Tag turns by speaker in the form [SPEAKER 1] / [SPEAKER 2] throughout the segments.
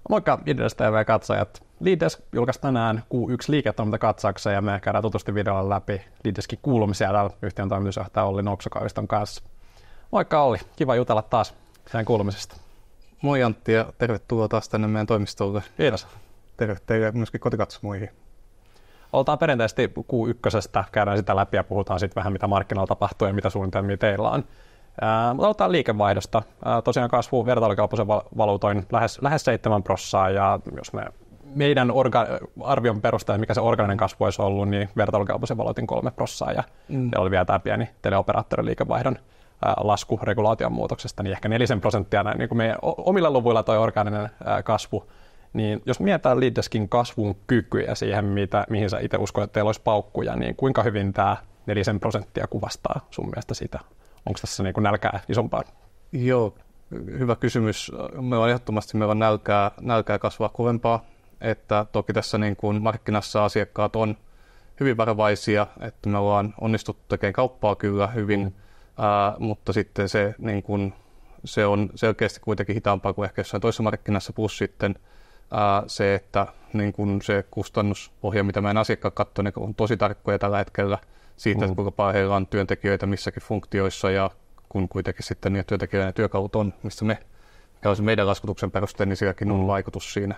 [SPEAKER 1] Moikka Leaders TV-katsojat. Leaders julkaisi tänään Q1-liiketoimintakatsauksen ja me käydään tutusti videolla läpi Leaderskin kuulumisia täällä yhtiön toimitusjohtaja Olli Nopsu-Kauriston kanssa. Moikka Olli, kiva jutella taas sen kuulumisesta.
[SPEAKER 2] Moi Antti ja tervetuloa taas tänne meidän toimistolle.
[SPEAKER 1] Kiitos.
[SPEAKER 2] Terve teille myöskin kotikatsomoihin.
[SPEAKER 1] Aloitetaan perinteisesti Q1, käydään sitä läpi ja puhutaan sitten vähän mitä markkinoilla tapahtuu ja mitä suunnitelmia teillä on. Aloitetaan liikevaihdosta. Tosiaan kasvu vertailukelpoisen valuutoin lähes 7% ja jos me meidän arvion perusteella, mikä se organinen kasvu olisi ollut, niin vertailukelpoisen valuutin 3% ja teillä oli vielä tämä pieni teleoperaattorin liikevaihdon lasku regulaation muutoksesta, niin ehkä 4% näin niin kuin meidän omilla luvuilla toi organinen kasvu. Niin jos mietitään Leaderskin kasvun kykyä siihen, mihin sä itse uskot, että teillä olisi paukkuja, niin kuinka hyvin tämä 4% kuvastaa sun mielestä sitä? Onko tässä niin kuin nälkää isompaa?
[SPEAKER 2] Joo, hyvä kysymys. Meillä on nälkää kasvaa kovempaa, että toki tässä niin kuin markkinassa asiakkaat on hyvin varovaisia, että me ollaan onnistuttu tekemään kauppaa kyllä hyvin, mutta sitten se, niin kuin, se on selkeästi kuitenkin hitaampaa kuin ehkä jossain toisessa markkinassa, plus sitten se, että niin kuin se kustannuspohja, mitä meidän asiakkaat katsoo, ne on tosi tarkkoja tällä hetkellä siitä, että kuinka paljon heillä on työntekijöitä missäkin funktioissa ja kun kuitenkin sitten niitä työntekijöiden työkalut on, missä mikä on se meidän laskutuksen perusteella, niin silläkin on vaikutus siinä.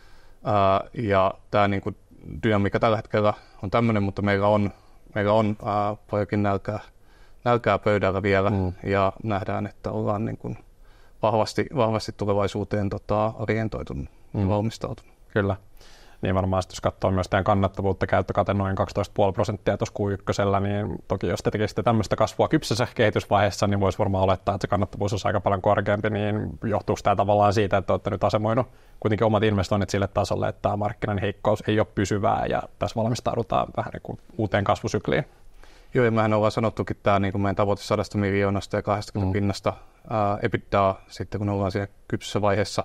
[SPEAKER 2] Ja tämä niin kuin dynamiikka tällä hetkellä on tämmöinen, mutta meillä on paljonkin nälkää pöydällä vielä ja nähdään, että ollaan niin kuin vahvasti tulevaisuuteen orientoitunut ja valmistautunut.
[SPEAKER 1] Kyllä. Niin varmaan jos katsoo myös teidän kannattavuutta, käyttökate noin 12,5% tuossa Q1, niin toki jos te tekisitte tämmöistä kasvua kypsässä kehitysvaiheessa, niin voisi varmaan olettaa, että se kannattavuus olisi aika paljon korkeampi, niin johtuuko tämä tavallaan siitä, että olette nyt asemoinut kuitenkin omat investoinnit sille tasolle, että tämä markkinan heikkous ei ole pysyvää ja tässä valmistaudutaan vähän niin kuin uuteen kasvusykliin?
[SPEAKER 2] Joo, ja mehän ollaan sanottukin tämä niin kuin meidän tavoite 100 miljoonasta ja 20 pinnasta EBITDAa sitten, kun ollaan siinä kypsässä vaiheessa.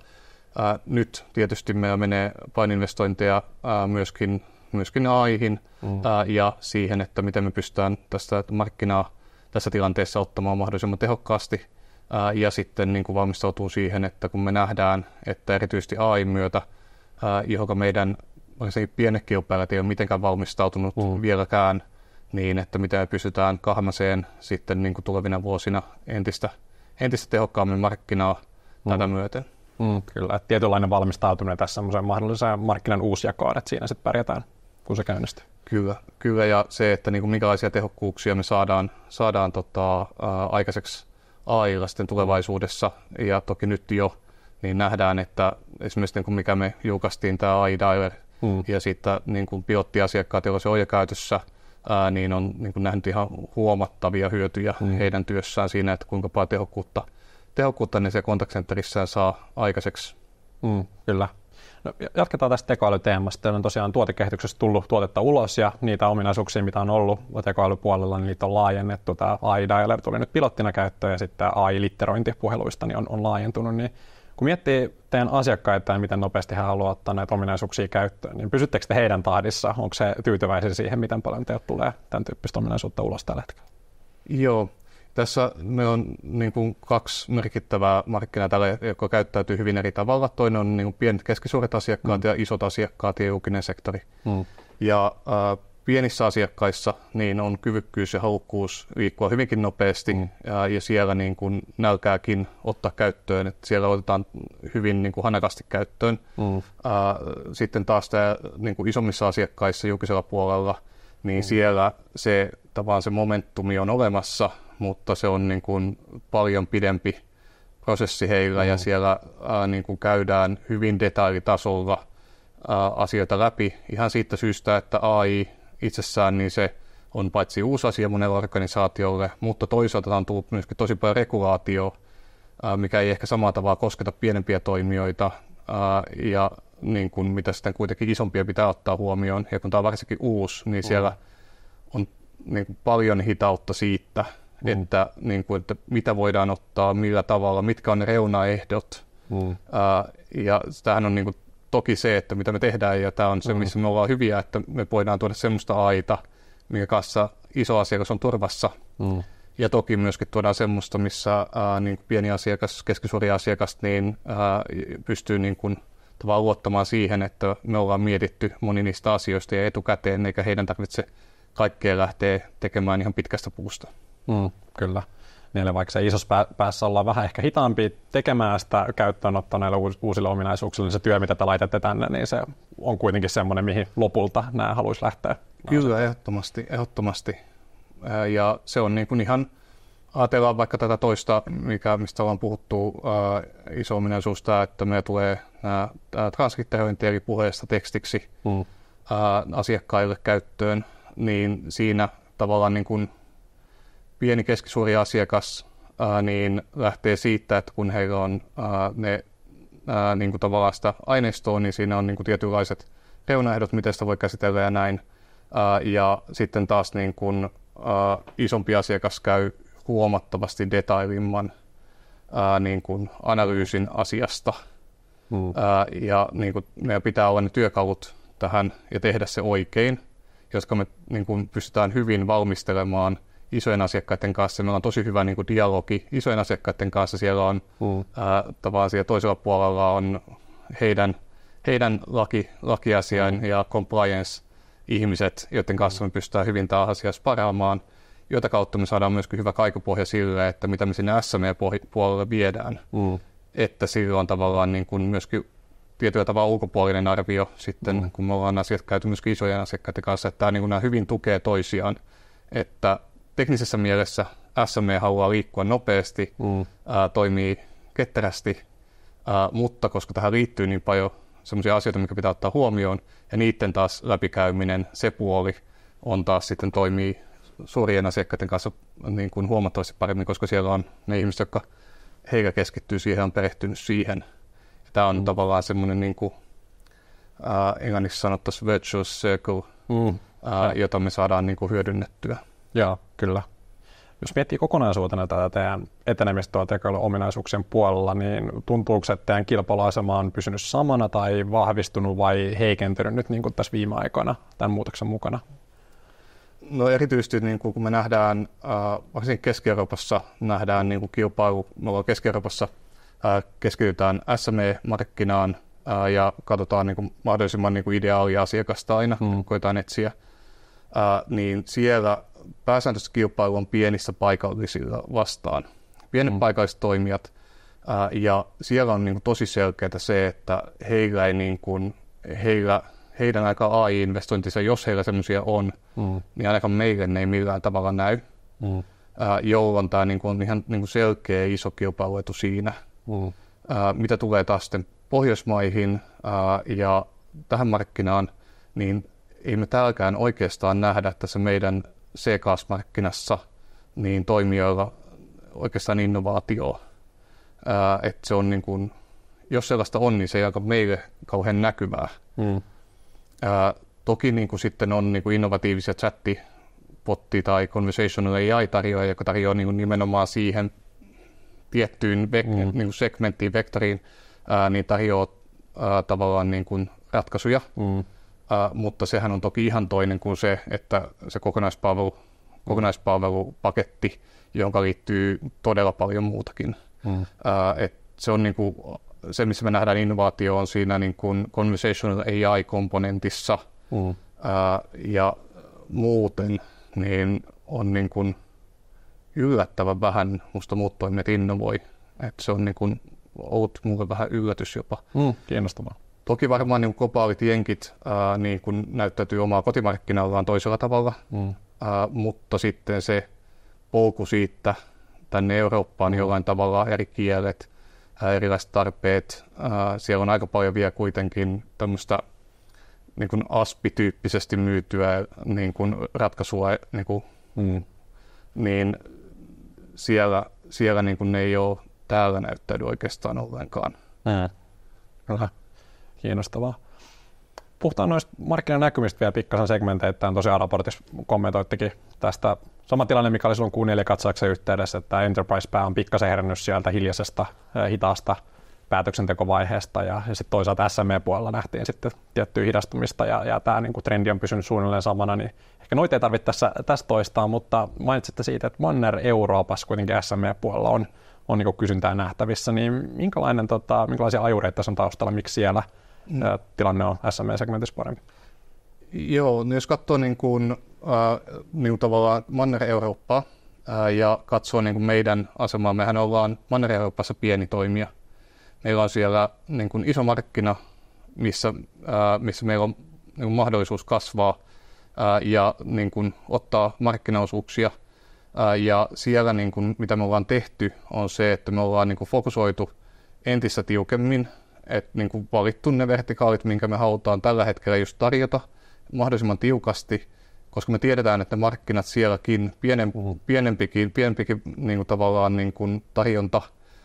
[SPEAKER 2] Nyt tietysti meillä menee paininvestointeja myöskin AI:hin ja siihen, että miten me pystytään tästä markkinaa tässä tilanteessa ottamaan mahdollisimman tehokkaasti ja sitten niin kuin valmistautuu siihen, että kun me nähdään, että erityisesti AI myötä, johon meidän pienet kilpailijat ei ole mitenkään valmistautunut vieläkään, niin että miten me pystytään kahmaseen sitten niin kuin tulevina vuosina entistä tehokkaammin markkinaa tätä myöten.
[SPEAKER 1] Kyllä, että tietynlainen valmistautuminen tässä semmoiseen mahdolliseen markkinan uusjakoon, että siinä sitten pärjätään, kun se käynnistyy.
[SPEAKER 2] Kyllä, ja se, että niin kuin minkälaisia tehokkuuksia me saadaan aikaiseksi AI:lla sitten tulevaisuudessa, ja toki nyt jo, niin nähdään, että esimerkiksi niin kuin mikä me julkaistiin tämä AI Dialer, ja sitten niin kuin pilottiasiakkaat, joilla se on jo käytössä, niin on niin kuin nähnyt ihan huomattavia hyötyjä heidän työssään siinä, että kuinka paljon tehokkuutta ne se contact centerissään saa aikaiseksi.
[SPEAKER 1] Kyllä. No, jatketaan tästä tekoälyteemasta. Teillä on tosiaan tuotekehityksessä tullut tuotetta ulos ja niitä ominaisuuksia, mitä on ollut tekoälypuolella, niin niitä on laajennettu. Tämä AI Dialer tuli nyt pilottina käyttöön ja sitten AI-litterointi puheluista niin on laajentunut. Niin kun miettii teidän asiakkaita ja miten nopeasti he haluavat ottaa näitä ominaisuuksia käyttöön, niin pysyttekö te heidän tahdissa? Onko se tyytyväisiä siihen, miten paljon teiltä tulee tämän tyyppistä ominaisuutta ulos tällä hetkellä?
[SPEAKER 2] Joo. Tässä meillä on niin kuin 2 merkittävää markkinaa tällä, joka käyttäytyy hyvin eri tavalla. Toinen on niin kuin pienet keskisuuret asiakkaat ja isot asiakkaat ja julkinen sektori. Ja pienissä asiakkaissa niin on kyvykkyys ja halukkuus liikkua hyvinkin nopeasti ja siellä niin kuin nälkääkin ottaa käyttöön. Että siellä otetaan hyvin niin kuin hanakasti käyttöön. Sitten taas tämä niin kuin isommissa asiakkaissa julkisella puolella, niin siellä se momentumi on olemassa, mutta se on niin kuin paljon pidempi prosessi heillä ja siellä niin kuin käydään hyvin detailitasolla asioita läpi ihan siitä syystä, että AI itsessään niin se on paitsi uusi asia monelle organisaatiolle, mutta toisaalta on tullut myöskin tosi paljon regulaatio, mikä ei ehkä samalla tavalla kosketa pienempiä toimijoita ja niin kuin mitä sitten kuitenkin isompia pitää ottaa huomioon. Ja kun tämä on varsinkin uusi, niin siellä on niin kuin paljon hitautta siitä, että, niin kuin, että mitä voidaan ottaa, millä tavalla, mitkä on ne reunaehdot. Ja tämähän on niin kuin, toki se, että mitä me tehdään, ja tämä on se, missä me ollaan hyviä, että me voidaan tuoda semmoista AIta, minkä kanssa iso asiakas on turvassa. Ja toki myöskin tuodaan semmoista, missä niin pieni asiakas, keskisuuri asiakas niin, pystyy niin kuin, tavallaan luottamaan siihen, että me ollaan mietitty moni niistä asioista ja etukäteen, eikä heidän tarvitse kaikkea lähteä tekemään ihan pitkästä puusta.
[SPEAKER 1] Kyllä. Niille vaikka se isossa päässä ollaan vähän ehkä hitaampi tekemään sitä käyttöönottoa näille uusille ominaisuuksille, niin se työ, mitä te laitatte tänne, niin se on kuitenkin semmoinen, mihin lopulta nämä haluaisi lähteä.
[SPEAKER 2] Kyllä, ehdottomasti. Ja se on niin kuin ihan, ajatellaan vaikka tätä toista, mistä ollaan puhuttu, iso ominaisuus tämä, että meillä tulee transkriptointi eri puheesta tekstiksi asiakkaille käyttöön, niin siinä tavallaan niin kuin pieni keskisuuri asiakas niin lähtee siitä, että kun heillä on niin kuin tavallaan sitä aineistoa, niin siinä on niin kuin tietynlaiset reunaehdot, miten sitä voi käsitellä ja näin. Ja sitten taas niin kuin, isompi asiakas käy huomattavasti detailimman niin kuin analyysin asiasta. Ja niin kuin meidän pitää olla ne työkalut tähän ja tehdä se oikein, joska me niin kuin pystytään hyvin valmistelemaan isojen asiakkaiden kanssa. Meillä on tosi hyvä niin kuin dialogi isojen asiakkaiden kanssa. Siellä on tavallaan siellä toisella puolella on heidän lakiasiain ja compliance-ihmiset, joiden kanssa me pystytään hyvin tämä asiassa paraamaan, jota kautta me saadaan myöskin hyvä kaikupohja sille, että mitä me sinne SME-puolelle viedään. Että sillä on tavallaan niin kuin myöskin tietyllä tavalla ulkopuolinen arvio sitten, kun me ollaan asiat käyty myöskin isojen asiakkaiden kanssa, että niin kuin nämä hyvin tukee toisiaan, että teknisessä mielessä SME haluaa liikkua nopeasti, toimii ketterästi, mutta koska tähän liittyy niin paljon sellaisia asioita, mikä pitää ottaa huomioon, ja niiden taas läpikäyminen, se puoli on taas sitten toimii suurien asiakkaiden kanssa niin kuin huomattavasti paremmin, koska siellä on ne ihmiset, jotka heillä keskittyy siihen, on perehtynyt siihen. Ja tämä on tavallaan semmoinen niin kuin englanniksi sanottaisiin virtuous circle, jota me saadaan niin kuin hyödynnettyä.
[SPEAKER 1] Joo, kyllä. Jos miettii kokonaisuutena tätä teidän etenemistä tuolla tekoälyominaisuuksien puolella, niin tuntuuko, että teidän kilpailuasema on pysynyt samana tai vahvistunut vai heikentynyt nyt niin kuin tässä viime aikoina tämän muutoksen mukana?
[SPEAKER 2] No erityisesti niin kun me nähdään, varsinkin Keski-Euroopassa nähdään niin kuin kilpailu, me ollaan Keski-Euroopassa, keskitytään SME-markkinaan ja katsotaan niin kuin mahdollisimman niin kuin ideaalia asiakasta aina, koetaan etsiä, niin siellä pääsääntöisesti kilpailu on pienissä paikallisilla vastaan. Pienet paikalliset toimijat, ja siellä on niin kuin tosi selkeää se, että heillä ei niin kuin, heidän aika AI-investointinsa, jos heillä sellaisia on, niin ainakaan meille ne ei millään tavalla näy, jolloin tämä niin kuin on ihan niin kuin selkeä iso kilpailuetu siinä. Mitä tulee taas sitten Pohjoismaihin ja tähän markkinaan, niin ei me täälläkään oikeastaan nähdä tässä meidän CCaaS-markkinassa niin toimijoilla oikeastaan innovaatioa. Että se on niin kuin, jos sellaista on, niin se ei aika meille kauhean näkyvää. Toki niin kuin sitten on niin kuin innovatiivisia chattipotti tai conversational AI-tarjoajia, joka tarjoaa niin kuin nimenomaan siihen tiettyyn niin kuin segmenttiin, vektoriin, niin tarjoaa tavallaan niin kuin ratkaisuja. Mutta sehän on toki ihan toinen kuin se, että se kokonaispalvelupaketti, jonka liittyy todella paljon muutakin. Se on niin kuin, se, missä me nähdään innovaatio, on siinä niin kuin conversational AI-komponentissa ja muuten niin on niin kuin yllättävän vähän musta muut toimijat innovoi. Et se on niin kuin ollut mulle vähän yllätys jopa.
[SPEAKER 1] Kiinnostavaa.
[SPEAKER 2] Toki varmaan niin globaalit jenkit niin kun näyttäytyy omaa kotimarkkinallaan toisella tavalla, mutta sitten se polku siitä tänne Eurooppaan jollain tavalla, eri kielet, erilaiset tarpeet. Siellä on aika paljon vielä kuitenkin tämmöistä niin kuin ASPI-tyyppisesti myytyä niin kuin ratkaisua, niin siellä niin kuin ne ei ole täällä näyttäydy oikeastaan ollenkaan.
[SPEAKER 1] Kyllä. Kiinnostavaa. Puhutaan noista markkinanäkymistä vielä pikkasen segmenteittäin. Tosiaan raportissa kommentoittikin tästä sama tilanne, mikä oli silloin Q4-katsauksen yhteydessä, että Enterprise-pää on pikkasen herännyt sieltä hiljaisesta, hitaasta päätöksentekovaiheesta ja sitten toisaalta SME-puolella nähtiin sitten tiettyä hidastumista ja tämä niin kuin trendi on pysynyt suunnilleen samana, niin ehkä noita ei tarvitse tässä toistaa, mutta mainitsitte siitä, että Manner-Euroopassa kuitenkin SME-puolella on niin kuin kysyntää nähtävissä, niin minkälaisia ajureita tässä on taustalla, miksi siellä tilanne on SME-segmentissä parempi?
[SPEAKER 2] Joo, no jos katsoo niin kuin tavallaan Manner-Eurooppaa ja katsoo niin kuin meidän asemaa, mehän ollaan Manner-Euroopassa pieni toimija. Meillä on siellä niin kuin iso markkina, missä meillä on niin kuin mahdollisuus kasvaa ja niin kuin ottaa markkinaosuuksia. Ja siellä niin kuin, mitä me ollaan tehty on se, että me ollaan niin kuin fokusoitu entistä tiukemmin, että niin kuin valittu ne vertikaalit, minkä me halutaan tällä hetkellä just tarjota mahdollisimman tiukasti, koska me tiedetään, että ne markkinat sielläkin, pienempikin niin kuin tavallaan niin kuin tarjonta,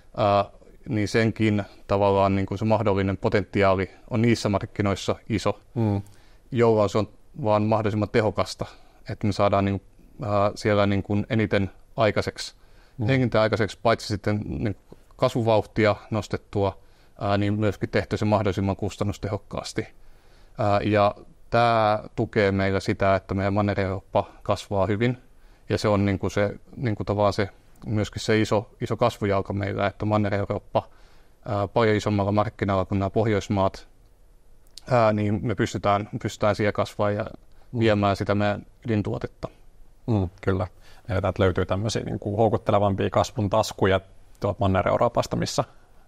[SPEAKER 2] niin senkin tavallaan niin kuin se mahdollinen potentiaali on niissä markkinoissa iso, jolloin se on vaan mahdollisimman tehokasta, että me saadaan niin kuin, siellä niin kuin eniten aikaiseksi, paitsi sitten niin kasvuvauhtia nostettua, niin myöskin tehty se mahdollisimman kustannustehokkaasti. Ja tämä tukee meillä sitä, että meidän Manner-Eurooppa kasvaa hyvin, ja se on niin kuin se, niin kuin tavallaan se, myöskin se iso kasvujalka meillä, että Manner-Eurooppa paljon isommalla markkinalla kuin nämä Pohjoismaat, niin me pystytään siellä kasvaa ja viemään sitä meidän ydintuotetta.
[SPEAKER 1] Kyllä. Eli täältä löytyy tämmöisiä niin kuin houkuttelevampia kasvun taskuja tuolta Manner-Euroopasta, missä...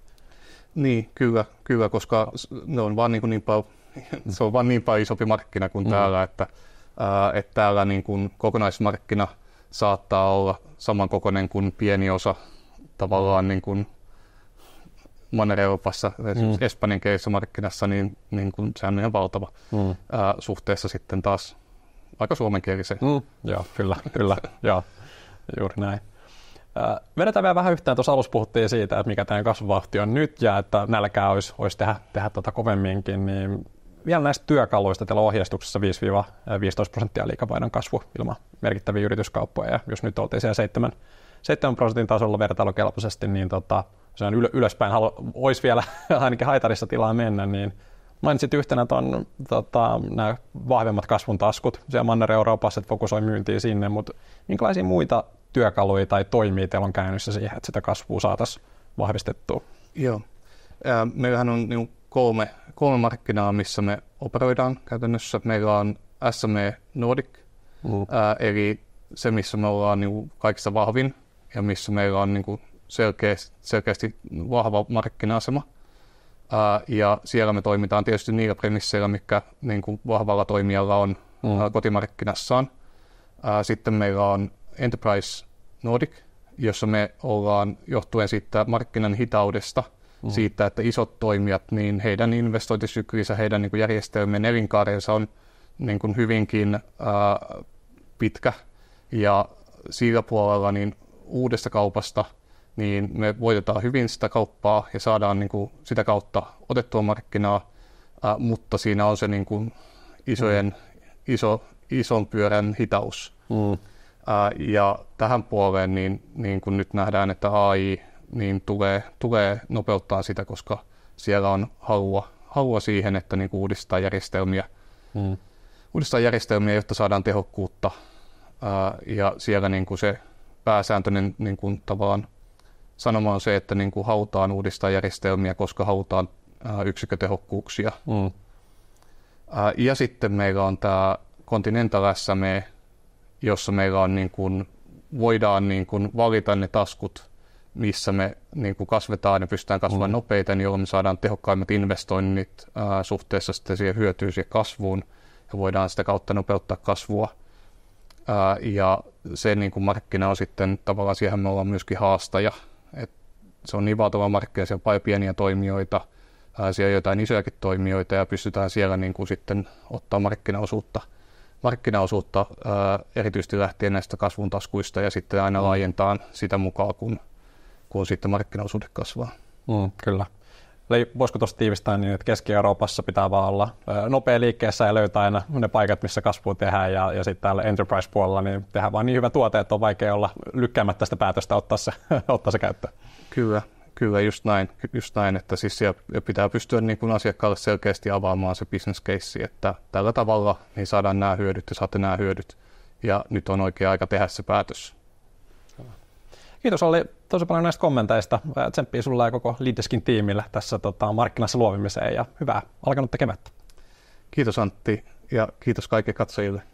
[SPEAKER 2] Niin, kyllä, koska ne on vaan niin paljon, se on vaan niin paljon isompi markkina kuin täällä, että täällä niin kuin kokonaismarkkina saattaa olla samankokoinen kuin pieni osa tavallaan niin kuin Manner-Euroopassa, espanjankielisessä markkinassa, niin kuin sehän on ihan valtava suhteessa sitten taas aika suomenkieliseen.
[SPEAKER 1] Joo, kyllä, joo, juuri näin. Vedetään vielä vähän yhteen. Tuossa alussa puhuttiin siitä, että mikä tämä kasvuvauhti on nyt ja että nälkää olisi tehdä kovemminkin. Niin vielä näistä työkaluista teillä on ohjeistuksessa 5-15% liikevaihdon kasvu ilman merkittäviä yrityskauppoja. Ja jos nyt oltiin siellä 7% tasolla vertailukelpoisesti, niin se on ylöspäin olisi vielä ainakin haitarissa tilaa mennä, niin mainitsit yhtenä nämä vahvemmat kasvun taskut siellä Manner-Euroopassa, että fokusoi myyntiin sinne, mutta minkälaisia muita työkaluja tai toimia teillä on käynnissä siihen, että sitä kasvua saataisiin vahvistettua?
[SPEAKER 2] Joo. Meillähän on niin kolme markkinaa, missä me operoidaan käytännössä. Meillä on SME Nordic, eli se, missä me ollaan niin kaikista vahvin ja missä meillä on niin selkeästi vahva markkina-asema. Ja siellä me toimitaan tietysti niillä premisseillä, mikä niin kuin vahvalla toimijalla on kotimarkkinassaan. Sitten meillä on Enterprise Nordic, jossa me ollaan johtuen siitä markkinan hitaudesta, siitä, että isot toimijat, niin heidän investointisyklinsä, heidän niin kuin järjestelmien elinkaarensa on niin kuin hyvinkin pitkä. Ja sillä puolella niin uudesta kaupasta niin me voitetaan hyvin sitä kauppaa ja saadaan niin kuin sitä kautta otettua markkinaa, mutta siinä on se niin kuin ison pyörän hitaus. Ja tähän puoleen niin kun nyt nähdään, että AI niin tulee nopeuttaa sitä, koska siellä on halua siihen, että niin uudistaa järjestelmiä, jotta saadaan tehokkuutta. Ja siellä niin kuin se pääsääntöinen niin kuin tavallaan sanoma on se, että niin kuin halutaan uudistaa järjestelmiä, koska halutaan yksikkötehokkuuksia. Ja sitten meillä on tämä Continental SME, jossa meillä on niin kuin, voidaan niin kuin valita ne taskut, missä me niin kuin kasvetaan ja pystytään kasvamaan nopeiten, jolloin me saadaan tehokkaimmat investoinnit suhteessa sitten siihen hyötyyn siihen kasvuun ja voidaan sitä kautta nopeuttaa kasvua. Ja se niin kuin markkina on sitten tavallaan siihen me ollaan myöskin haastaja. Et se on niin valtava markkina, siellä on paljon pieniä toimijoita, siellä on jotain isojakin toimijoita ja pystytään siellä niin kuin sitten ottaa markkinaosuutta erityisesti lähtien näistä kasvun taskuista ja sitten aina laajentaa sitä mukaan, kun sitten markkinaosuudet kasvaa.
[SPEAKER 1] Kyllä. Eli voisiko tuosta tiivistää niin, että Keski-Euroopassa pitää vaan olla nopea liikkeessä ja löytää aina ne paikat, missä kasvua tehdään ja sitten täällä Enterprise-puolella niin tehdään vaan niin hyvä tuote, että on vaikea olla lykkäämättä sitä päätöstä ottaa se käyttöön.
[SPEAKER 2] Kyllä, just näin, että siis siellä pitää pystyä niin kuin asiakkaalle selkeästi avaamaan se business case, että tällä tavalla niin saadaan nämä hyödyt ja saatte nämä hyödyt ja nyt on oikea aika tehdä se päätös.
[SPEAKER 1] Kiitos Olli tosi paljon näistä kommenteista. Tsemppiä sulle ja koko Leaddeskin tiimille tässä markkinassa luovimiseen ja hyvää alkanutta kevättä.
[SPEAKER 2] Kiitos Antti ja kiitos kaikille katsojille.